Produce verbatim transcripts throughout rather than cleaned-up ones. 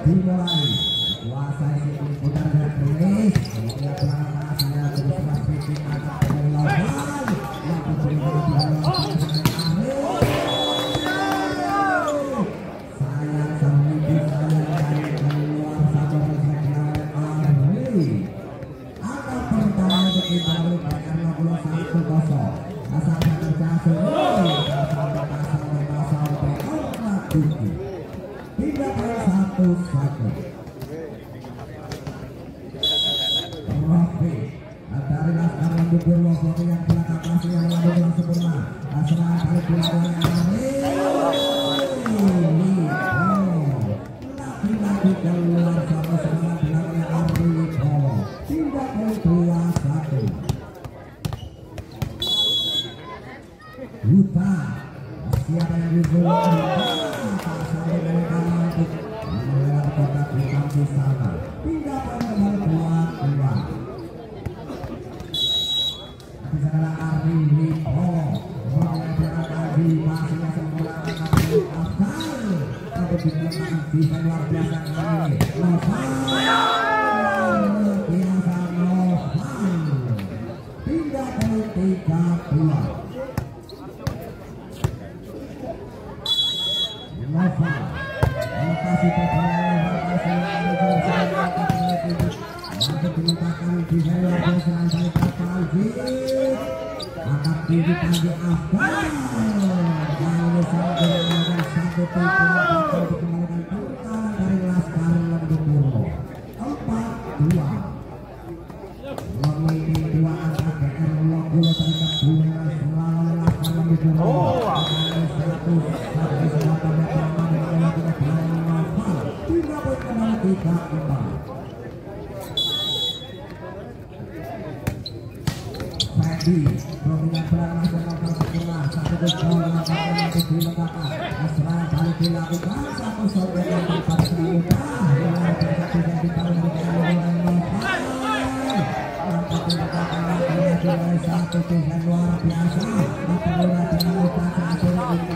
dimulai. Kuasai sikit putar dan tulis. Kemudian pelanggan saya terus masih agak terlalu yang berjumpa dengan sayang sampai saya keluar satu persen Arli. Angka pertama kita merupakan lima puluh satu kosong. Asal terjatuh sampai pasal pasal empat tujuh tiga puluh satu satu. Rofi dari Laskar Lembur Lombok yang belakang kasih yang lalu dengan sempurna. Serangan kali belakang lagi-lagi keluar sama serangan belakang Arli. Tiga puluh dua satu. Huta siapa yang dibully sampai dari kanan untuk melewati kotak hitam di sana. Tiga puluh dua dua. Tapi sekarang Arli Lipo mengejar lagi masih sempurna Arli Afdal. Tapi digunakan bisa luar biasa kali. Novan biasa Novan. Tiga puluh tiga dua. Nova lokasi pertandingan lokasi untuk diletakkan di luar biasa dari kapal akan tinggi tadi Afgan dan ini sampai dengan satu tiga untuk dikembalikan pertahanan dari Laskar Lembur empat dua memiliki dua angka G R Lokulo terikat dua selalu Laskar Lembur satu satu selatan tiga empat. Fendi dominan berangkat dengan sempurna satu gol dengan yang diletakkan. Serangan kali dilakukan satu sorga yang empat semudah yang bersatu yang ditaruh di dalam Novan. Nampak diletakkan lagi satu yang luar biasa. Apabila dengan lupa satu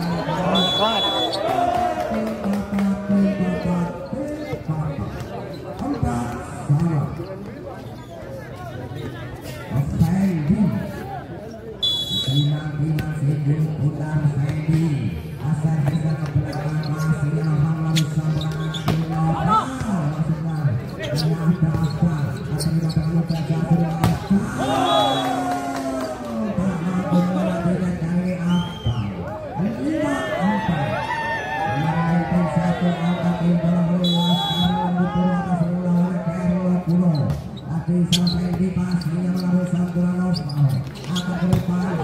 Bilang-bilang sedikit putar Fendi asal bisa ke belakang masih yang lalu sama Noval maksudnya yang ada Afgan akan tidak perlu terjatuh dengan Afgan tak mampu melakukan kali Afgan lima empat menaikkan satu angka imbang luas karena membutuh atas bola oleh K R Lokulo tapi sampai di pastinya melalui santunan Noval akan berupaya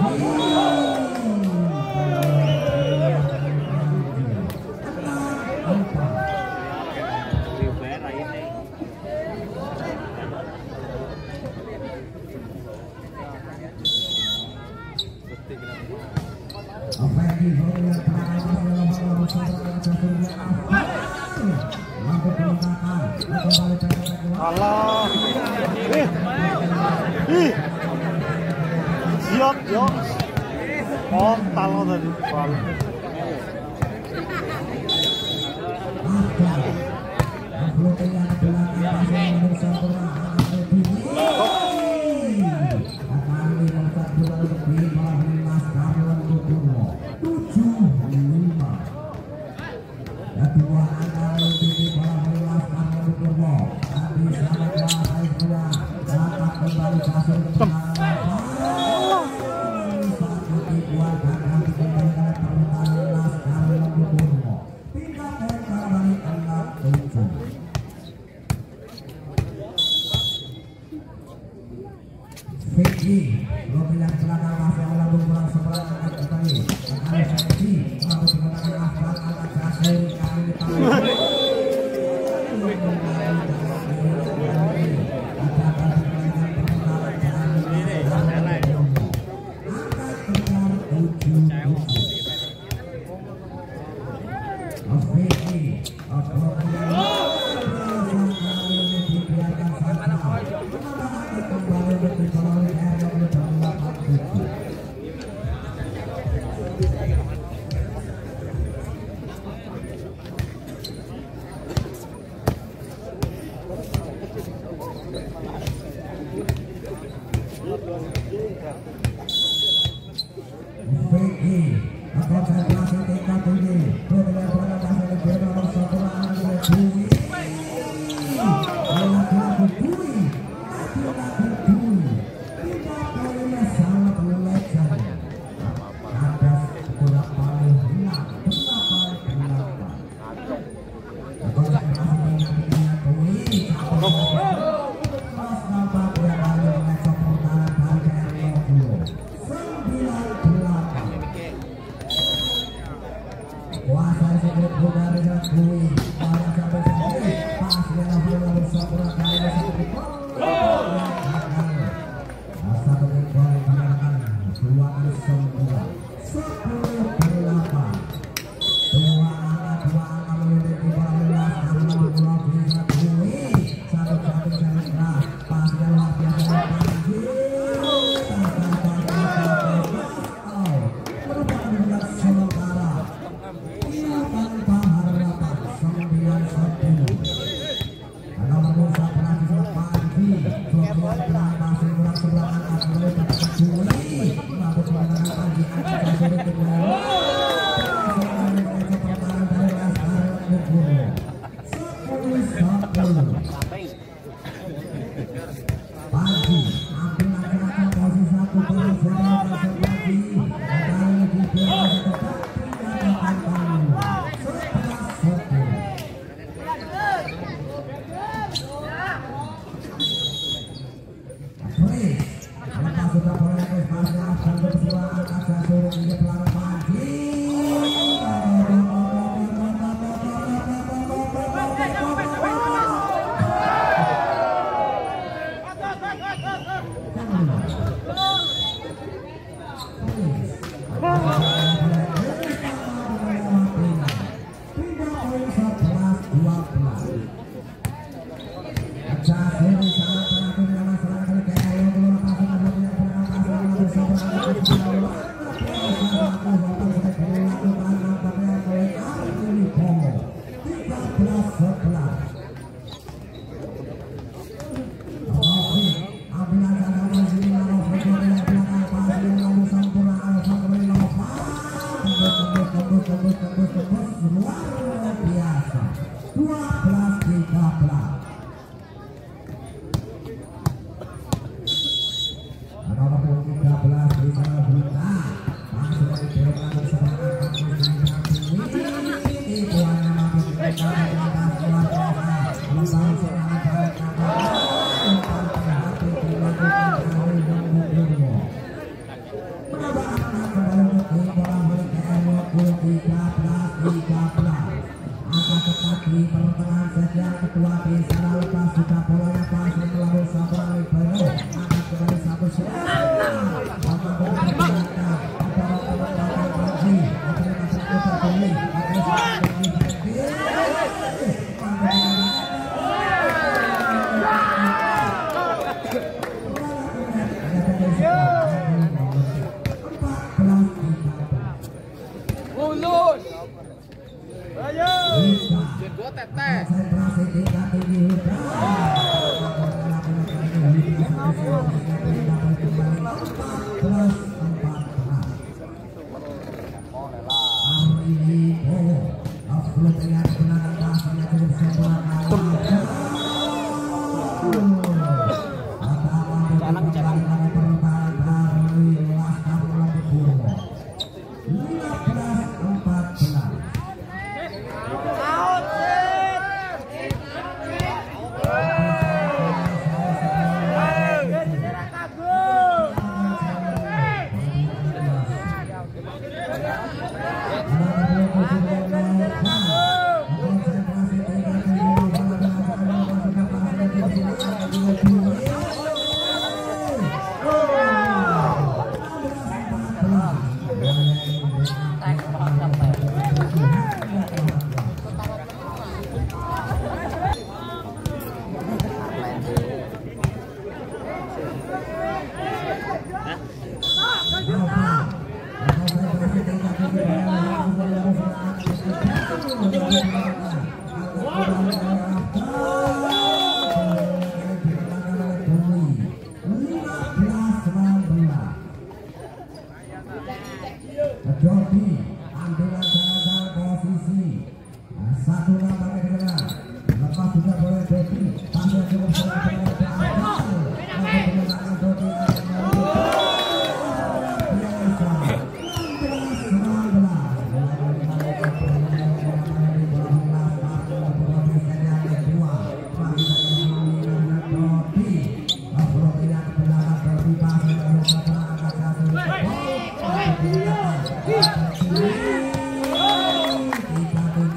Allah, ih, ih, siap yo, kontal lo tadi, Satu Tiga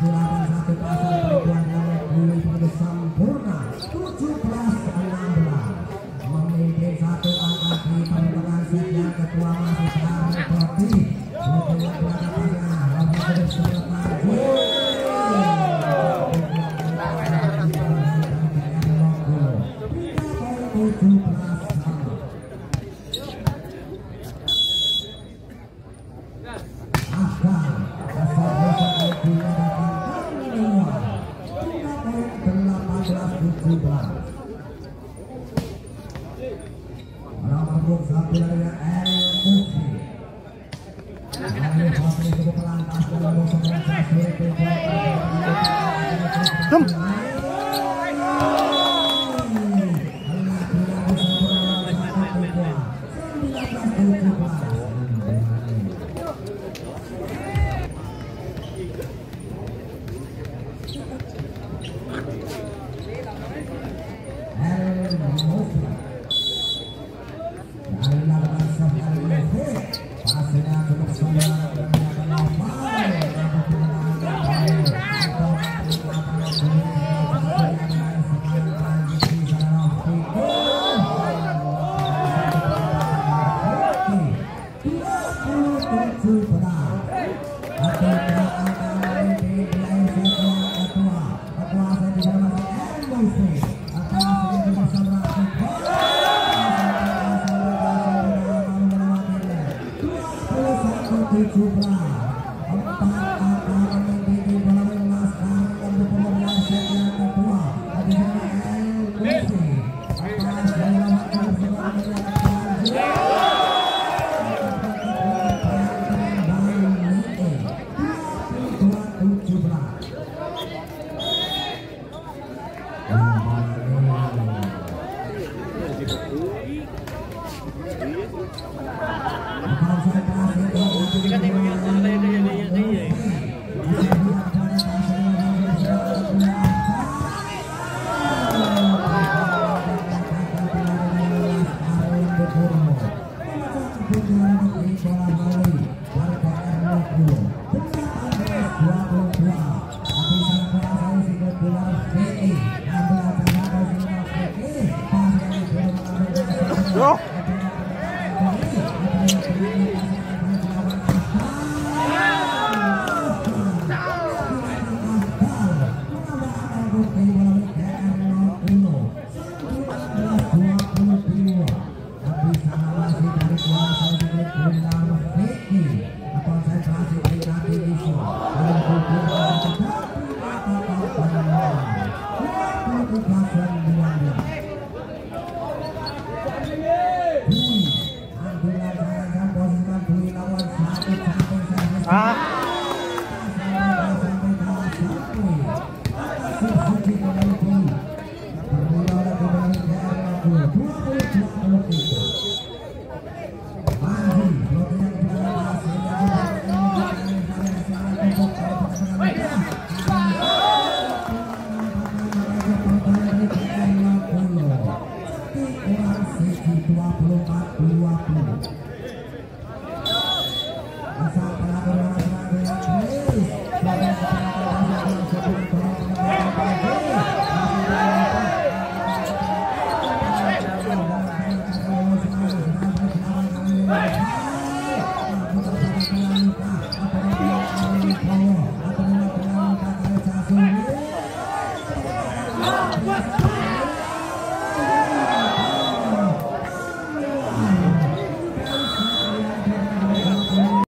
Ah.